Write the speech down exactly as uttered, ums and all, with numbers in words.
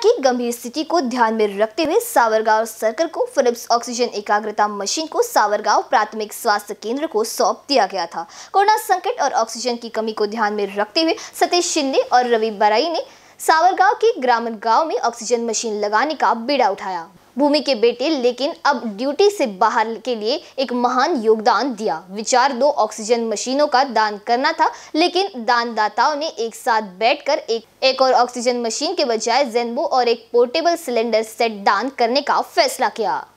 की गंभीर स्थिति को ध्यान में रखते हुए सावरगांव सर्कल को फिलिप्स ऑक्सीजन एकाग्रता मशीन को सावरगांव प्राथमिक स्वास्थ्य केंद्र को सौंप दिया गया था। कोरोना संकट और ऑक्सीजन की कमी को ध्यान में रखते हुए सतीश शिंदे और रवि बराई ने सावरगांव के ग्रामीण गांव में ऑक्सीजन मशीन लगाने का बीड़ा उठाया। भूमि के बेटे लेकिन अब ड्यूटी से बाहर के लिए एक महान योगदान दिया। विचार दो ऑक्सीजन मशीनों का दान करना था, लेकिन दानदाताओं ने एक साथ बैठकर एक एक और ऑक्सीजन मशीन के बजाय जेनबो और एक पोर्टेबल सिलेंडर सेट दान करने का फैसला किया।